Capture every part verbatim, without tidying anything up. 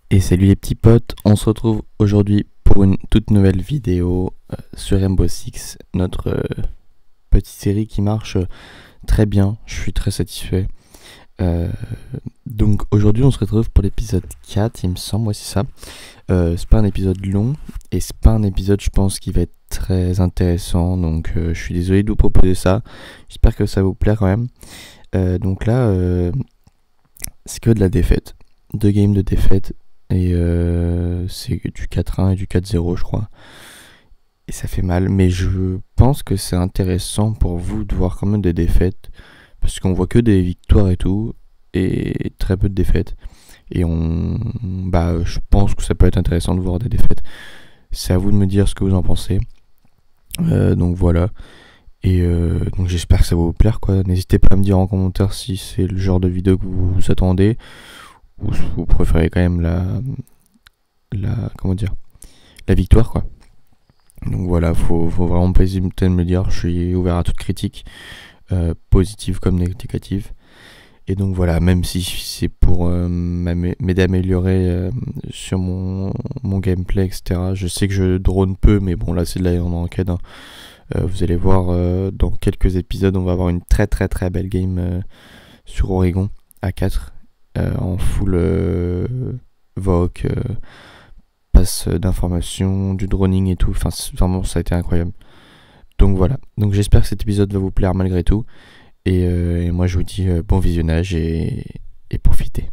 Et salut les petits potes, on se retrouve aujourd'hui pour une toute nouvelle vidéo euh, sur Rainbow Six, notre euh, petite série qui marche euh, très bien, je suis très satisfait. Euh, donc aujourd'hui on se retrouve pour l'épisode quatre, il me semble, ouais c'est ça. Euh, c'est pas un épisode long et c'est pas un épisode je pense qui va être très intéressant, donc euh, je suis désolé de vous proposer ça, j'espère que ça va vous plaire quand même. Euh, donc là euh, c'est que de la défaite, deux games de défaite. Et euh, c'est du quatre un et du quatre zéro je crois. Et ça fait mal. Mais je pense que c'est intéressant pour vous de voir quand même des défaites. Parce qu'on voit que des victoires et tout. Et très peu de défaites. Et on... Bah je pense que ça peut être intéressant de voir des défaites. C'est à vous de me dire ce que vous en pensez. Euh, donc voilà. Et euh, donc j'espère que ça va vous plaire quoi. N'hésitez pas à me dire en commentaire si c'est le genre de vidéo que vous vous attendez. Ou vous préférez quand même la, la, comment dire, la victoire quoi. Donc voilà, faut, faut vraiment pas hésiter de me dire, je suis ouvert à toute critique, euh, positive comme négative. Et donc voilà, même si c'est pour euh, m'aider à améliorer euh, sur mon, mon gameplay, et cetera. Je sais que je drone peu, mais bon là c'est de la en enquête. Hein. Euh, vous allez voir euh, dans quelques épisodes, on va avoir une très très très belle game euh, sur Oregon à quatre. Euh, en full euh, voc, euh, passe d'informations, du droning et tout. Enfin, vraiment, ça a été incroyable. Donc voilà. Donc j'espère que cet épisode va vous plaire malgré tout. Et, euh, et moi, je vous dis euh, bon visionnage et, et profitez.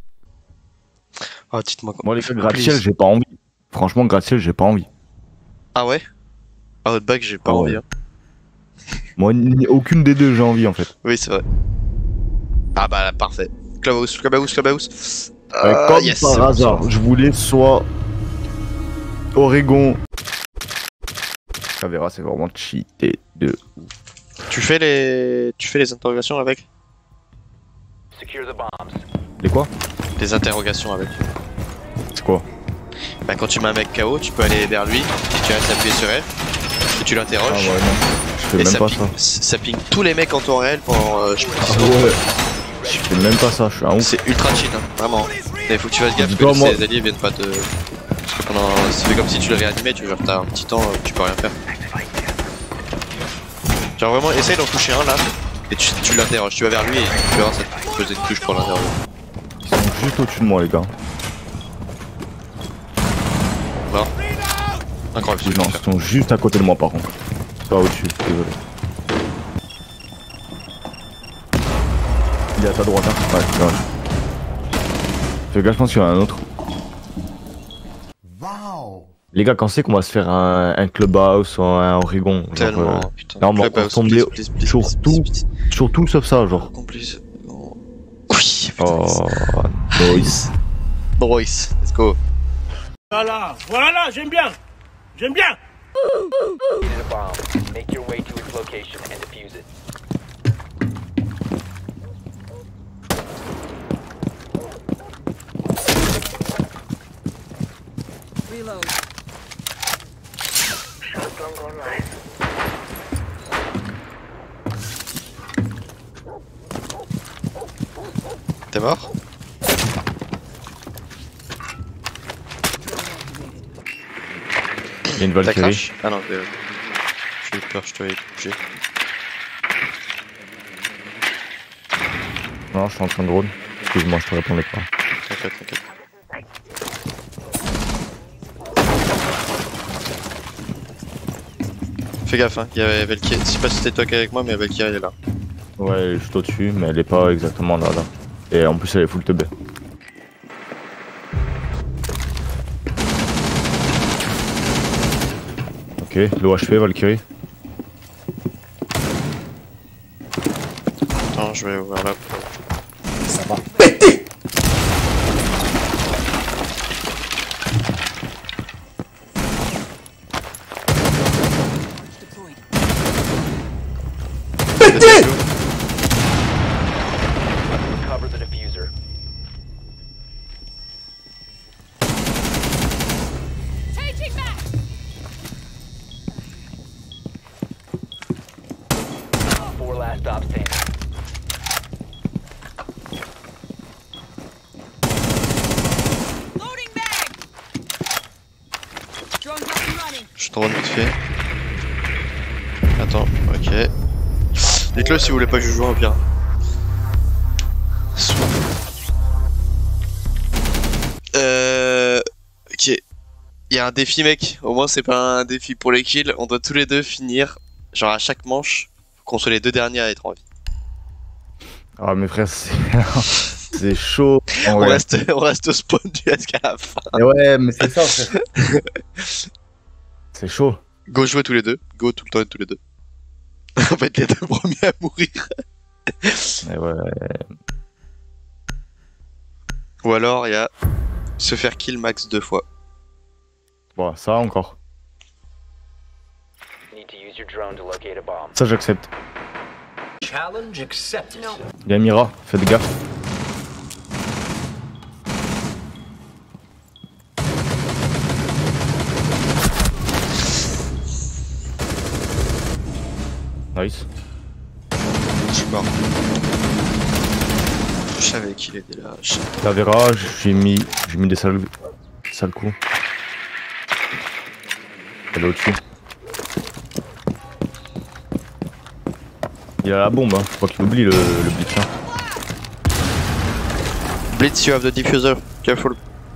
Ah, dites-moi. Moi, les faits gratte-ciel, j'ai pas envie. Franchement, gratte-ciel, j'ai pas envie. Ah ouais? Ah, votre bac, j'ai pas Ah envie. ouais. Hein. Moi, ni, aucune des deux, j'ai envie en fait. Oui, c'est vrai. Ah bah là, parfait. Clubhouse, Clubhouse, Clubhouse. Euh, Euh, comme yes, par hasard, bon, je voulais soit Oregon. Ça verra, c'est vraiment cheaté de ouf. Tu fais les, tu fais les interrogations avec? Les quoi? Les interrogations avec. C'est quoi? Bah quand tu mets un mec K O, tu peux aller vers lui, et tu restes appuyé sur F, et tu l'interroges. Ah ouais, non. Je fais et même ça pas ping, ça. Ça ping tous les mecs en temps réel pendant euh, je sais pas Ah ouais. Je fais même pas ça, je suis un ouf. C'est ultra cheat, hein, vraiment. Mais faut que tu fasses gaffe Dis-toi, que moi... ces alliés viennent pas te... Pendant... C'est comme si tu le réanimais, tu genre t'as un petit temps, tu peux rien faire. Genre vraiment, essaye d'en toucher un là, et tu, tu l'interroges, tu vas vers lui et tu verras ça te poser une touche pour l'interroger. Ils sont juste au-dessus de moi les gars. Mort. Incroyable. Non, ils sont juste à côté de moi par contre. Pas au-dessus, désolé. Il est à ta droite, hein. Ouais, c'est vrai. Fais gaffe, je pense qu'il y en a un autre. Wow. Les gars, quand c'est qu'on va se faire un, un clubhouse ou un Oregon? Tellement, euh, putain. non, on va tomber sur tout, sur tout sauf ça, genre. Complice. Oh. Oui, putain. Oh, nice. Royce, let's go. Voilà, voilà, j'aime bien, j'aime bien. Make your way to its location and defuse it. Reload. T'es mort? Il y a une T'as Valkyrie. crash? Ah non, euh, j'ai eu peur, je t'avais bougé. Non, je suis en train de drone. Excuse-moi, je te répondais pas. T'inquiète, t'inquiète. Fais gaffe, hein, il y avait Valkyrie. Je sais pas si c'était toi qui es avec moi, mais Valkyrie elle est là. Ouais, elle est juste au-dessus, mais elle est pas exactement là, là. Et en plus, elle est full teubée. Ok, l'O H P, Valkyrie. Attends, je vais ouvrir là. Ça va péter. Péter. Cover the diffuser. Changing back. Four last stop standing. Drone vite fait. Attends, ok. Dites-le si vous voulez pas que je joue au pire. Euh... Ok. Il y a un défi mec, au moins c'est pas un défi pour les kills. On doit tous les deux finir, genre à chaque manche, qu'on soit les deux derniers à être en vie. Ah mais frère, c'est c'est chaud. On reste, on reste au spawn jusqu'à la fin. Et ouais, mais c'est ça frère. C'est chaud. Go jouer tous les deux, go tout le temps et tous les deux. En fait les deux premiers à mourir. Et ouais. Ou alors il y a se faire kill max deux fois. Bon, ça encore. Need to use your drone to locate a bomb. Ça j'accepte. Challenge accepted. Il y a Mira, faites gaffe. Nice. Je suis mort. Je savais qu'il était là. Je... La verra, j'ai mis, j'ai mis des sales, sales coups. Elle est au-dessus. Il a la bombe, hein. Faut pas qu'il oublie le, le blitz. Hein. Blitz, you have the diffuser. Careful.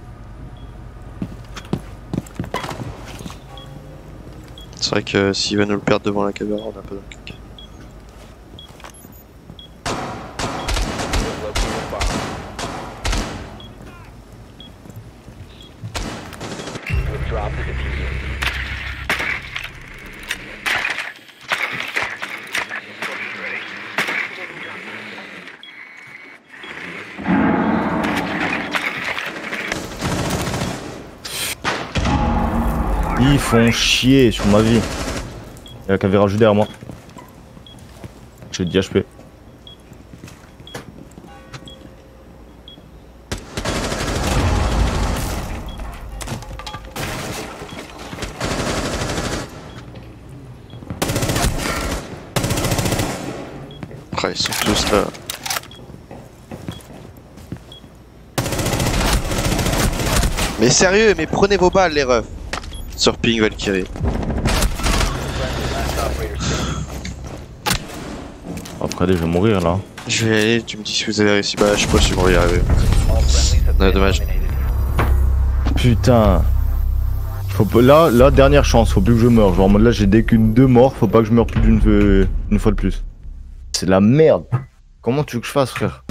C'est vrai que s'il va nous le perdre devant la caméra, on a pas de kick. Drop the diffuser. Ils font chier sur ma vie. Il y a la caméra juste derrière moi. J'ai dix H P. Après, ils sont tous là. Mais sérieux, mais prenez vos balles les refs. Sur ping Valkyrie. Après, je vais mourir là. Je vais aller, tu me dis si vous avez réussi. Bah, je sais pas si on va y arriver. Ouais, dommage. Putain. Faut pas... Là, là, dernière chance, faut plus que je meure. Genre, en mode là, j'ai dès qu'une deux morts, faut pas que je meure plus d'une euh, une fois de plus. C'est de la merde. Comment tu veux que je fasse, frère?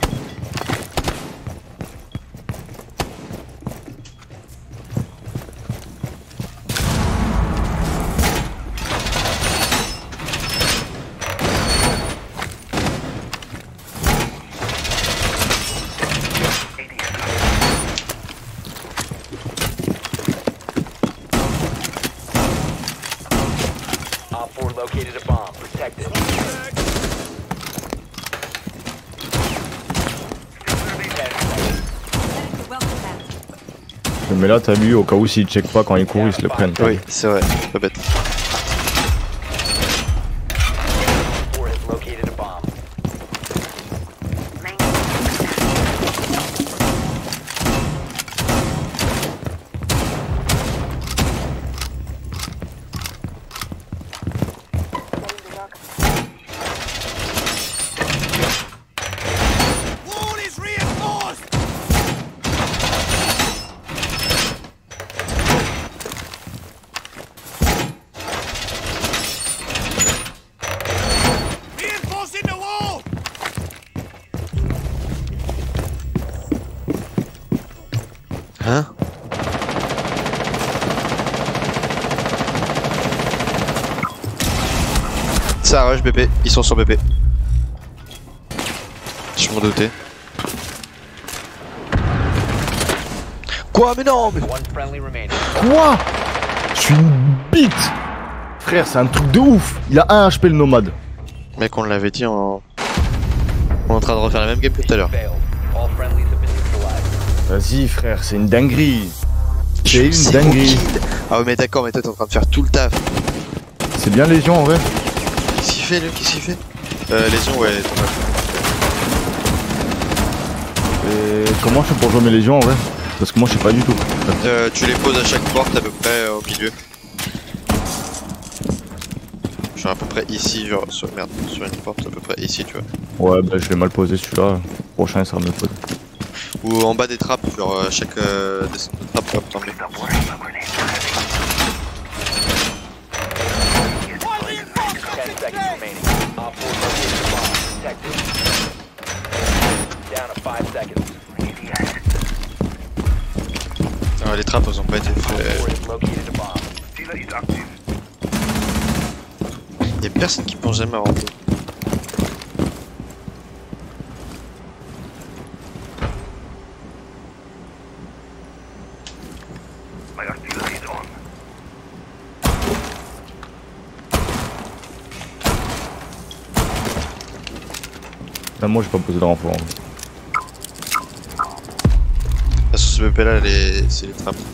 Op four located a bomb. Protect it. Mais là, t'as vu, au cas où s'ils check pas quand ils courent, ils se le prennent. Oui, c'est vrai, pas bête. four has located a bomb. Wall is reinforced! Reinforcing the wall! Hein? Ça rush B P, ils sont sur B P. Je m'en doutais. Quoi? Mais non mais... One friendly remaining. Quoi? Je suis une bite. Frère, c'est un truc de ouf. Il a un H P le nomade. Mec, on l'avait dit en... On est en train de refaire la même game que tout à l'heure. Failed. All friendlies have been neutralized. Vas-y, frère, c'est une dinguerie. C'est une C'est dinguerie. mon kill. Ah ouais mais d'accord, mais toi t'es en train de faire tout le taf. C'est bien Légion en vrai. Qu'est-ce qu'il fait lui? Qu'est-ce qu'il fait? Euh, Légion, ouais, dommage. Et comment je fais pour jouer mes Légions en vrai? Parce que moi je sais pas du tout. Euh, tu les poses à chaque porte à peu près euh, au milieu. Genre à peu près ici, genre sur, merde, sur une porte à peu près ici, tu vois. Ouais, bah je vais mal poser celui-là. Prochain, ça va me poser. Ou en bas des trappes, genre euh, chaque euh, descente de trappe, hop, t'en mets. ten seconds remaining. Op four located a bomb. Protect it. Down to five seconds. Ah, les trappes, elles ont pas été Op four faites. has located a bomb. Y'a personne qui pense jamais à rentrer. Là, moi, j'ai pas posé de renfort. La source B P là, elle est... c'est les trappes.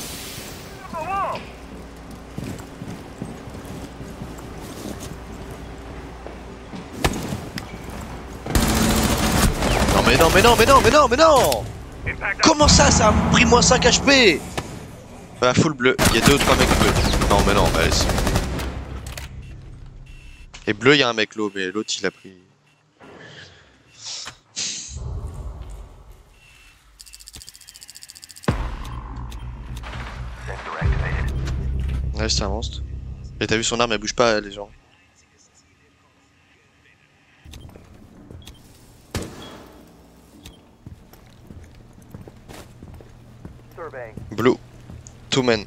Non mais non mais non mais non mais non mais non. Comment ça, ça a pris moins cinq H P? Bah full bleu, il y a deux ou trois mecs bleus. Non mais non, bah allez. Et bleu, il y a un mec low, mais l'autre il a pris... Ouais, c'est un monstre. Et t'as vu son arme, elle bouge pas, les gens. Blue. Two men.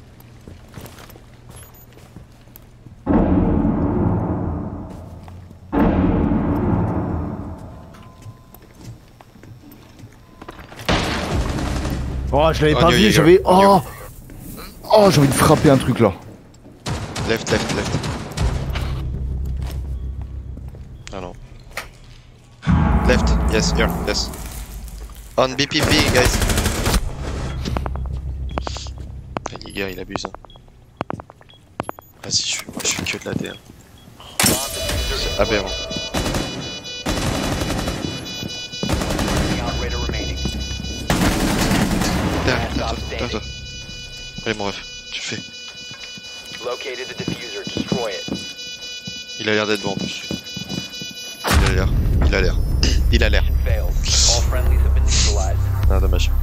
Oh, je l'avais Oh, pas New vu, Year. j'avais. Oh Oh, j'ai envie de frapper un truc là. Left, left, left. Ah non. Left, yes, here, yes. On B P P, guys. Ah, Liga, il abuse. Hein. Vas-y, je suis, moi, je suis que de la D. Hein. C'est aberrant. Operator remaining. Derrière, derrière, derrière toi. Allez, mon ref, tu le fais. Located the diffuser. Destroy it. Il a l'air d'être bon en plus. Il a l'air. Il a l'air. Il a l'air. Mission failed. All friendlies have been neutralized. Ah, dommage.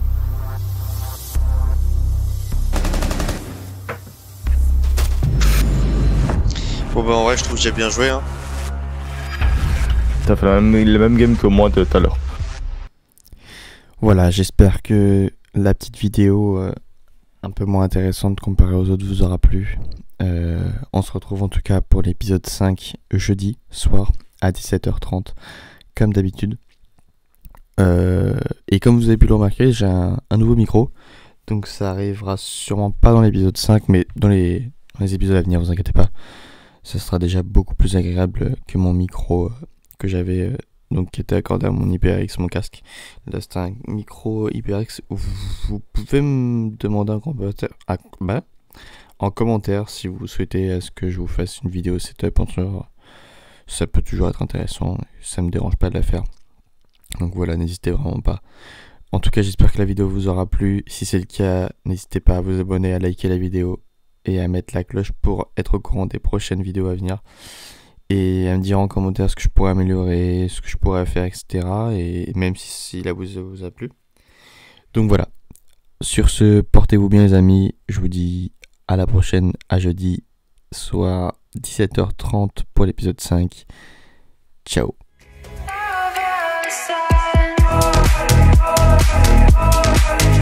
Bon, bah, en vrai, je trouve que j'ai bien joué. Hein. T'as fait la même, la même game que moi tout à l'heure. Voilà, j'espère que la petite vidéo euh, un peu moins intéressante comparée aux autres vous aura plu. Euh, on se retrouve en tout cas pour l'épisode cinq jeudi soir à dix-sept heures trente comme d'habitude. Euh, et comme vous avez pu le remarquer, j'ai un, un nouveau micro. Donc ça arrivera sûrement pas dans l'épisode cinq, mais dans les, dans les épisodes à venir, vous inquiétez pas. Ça sera déjà beaucoup plus agréable que mon micro euh, que j'avais... Euh, donc qui était accordé à mon HyperX, mon casque. Là c'est un micro HyperX. Vous, vous pouvez me demander en commentaire, ah, bah, en commentaire si vous souhaitez à ce que je vous fasse une vidéo setup. Ça peut toujours être intéressant, ça me dérange pas de la faire. Donc voilà, n'hésitez vraiment pas. En tout cas, j'espère que la vidéo vous aura plu. Si c'est le cas, n'hésitez pas à vous abonner, à liker la vidéo et à mettre la cloche pour être au courant des prochaines vidéos à venir. Et à me dire en commentaire ce que je pourrais améliorer, ce que je pourrais faire, et cetera. Et même si, si la vidéo vous a plu. Donc voilà. Sur ce, portez-vous bien les amis. Je vous dis à la prochaine, à jeudi, soit dix-sept heures trente pour l'épisode cinq. Ciao.